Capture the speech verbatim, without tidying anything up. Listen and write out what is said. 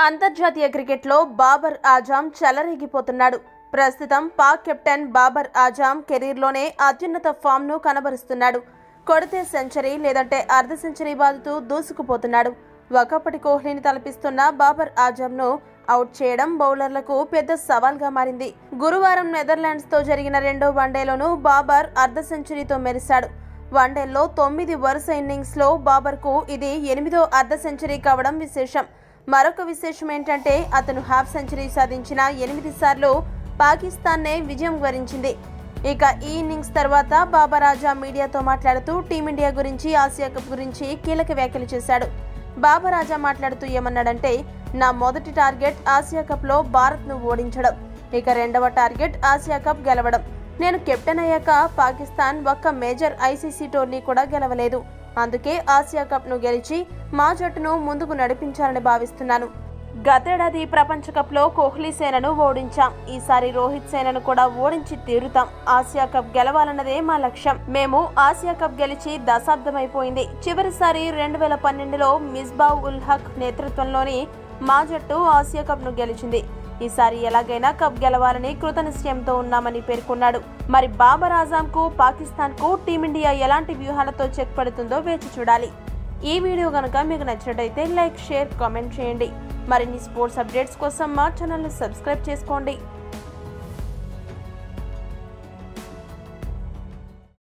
అంతర్జాతీయ క్రికెట్లో బాబర్ ఆజమ్ చెలరేగిపోతున్నాడు. ప్రస్తుతం పాక్ కెప్టెన్ బాబర్ ఆజమ్ కెరీర్లోనే అత్యున్నత ఫామ్ను కనబరుస్తున్నాడు. కొడితే సెంచరీ లేదంటే అర్ధ సెంచరీ బాదుతూ దూసుకుపోతున్నాడు. ఒకప్పటి కోహ్లీని తలపిస్తున్న బాబర్ ఆజమ్ను అవుట్ చేయడం బౌలర్లకు పెద్ద సవాల్గా మారింది. గురువారం నెదర్లాండ్స్తో జరిగిన రెండో వన్డేలోనూ బాబర్ అర్ధ సెంచరీతో మెరిశాడు. వన్డేల్లో తొమ్మిది వరుస ఇన్నింగ్స్లో బాబర్కు ఇది ఎనిమిదో అర్ధ సెంచరీ కావడం విశేషం. మరొక విశేషం ఏంటంటే అతను హాఫ్ సెంచరీ సాధించిన ఎనిమిది సార్లు పాకిస్తాన్నే విజయం వరించింది. ఇక ఈ ఇన్నింగ్స్ తర్వాత బాబర్ ఆజమ్ మీడియాతో మాట్లాడుతూ టీమిండియా గురించి, ఆసియా కప్ గురించి కీలక వ్యాఖ్యలు చేశాడు. బాబర్ ఆజమ్ మాట్లాడుతూ ఏమన్నాడంటే, నా మొదటి టార్గెట్ ఆసియా కప్లో భారత్ను ఓడించడం, ఇక రెండవ టార్గెట్ ఆసియా కప్ గెలవడం. నేను కెప్టెన్ అయ్యాక పాకిస్తాన్ ఒక్క మేజర్ ఐసీసీ టోర్నీ కూడా గెలవలేదు. అందుకే ఆసియా కప్ను గెలిచి మా జట్టును ముందుకు నడిపించాలని భావిస్తున్నాను. గతేడాది ప్రపంచ కప్లో కోహ్లీ సేనను ఓడించాం. ఈసారి రోహిత్ సేనను కూడా ఓడించి తీరుతాం. ఆసియా కప్ గెలవాలన్నదే మా లక్ష్యం. మేము ఆసియా కప్ గెలిచి దశాబ్దమైపోయింది. చివరిసారి రెండు వేల పన్నెండులో మిస్బాహ్ ఉల్ హక్ నేతృత్వంలోని మా జట్టు ఆసియా కప్ను గెలిచింది. ఈసారి ఎలాగైనా కప్ గెలవాలని కృతనిశ్చయంతో ఉన్నామని పేర్కొన్నాడు. మరి బాబర్ ఆజమ్కు, పాకిస్తాన్కు టీమిండియా ఎలాంటి వ్యూహాలతో చెక్ పడుతుందో వేచి చూడాలి. ఈ వీడియో కనుక మీకు నచ్చినట్టయితే లైక్, షేర్, కామెంట్ చేయండి. మరిన్ని స్పోర్ట్స్ అప్డేట్స్ కోసం మా ఛానల్ని సబ్స్క్రైబ్ చేసుకోండి.